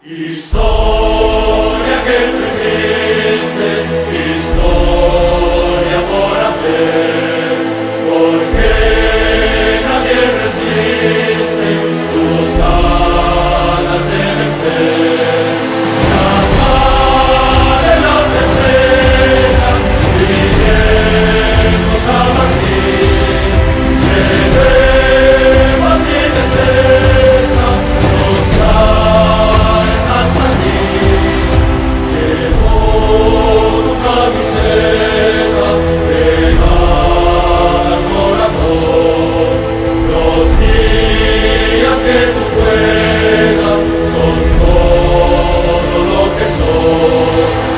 Historia que tú hiciste, historia por hacer, porque nadie resiste tus ganas de vencer. Las salen las estrellas, Guillermo Chamartín, que vemos y de cerca nos traes hasta aquí. Llevo tu camiseta pegada al corazón, los días que tú juegas son todo lo que soy.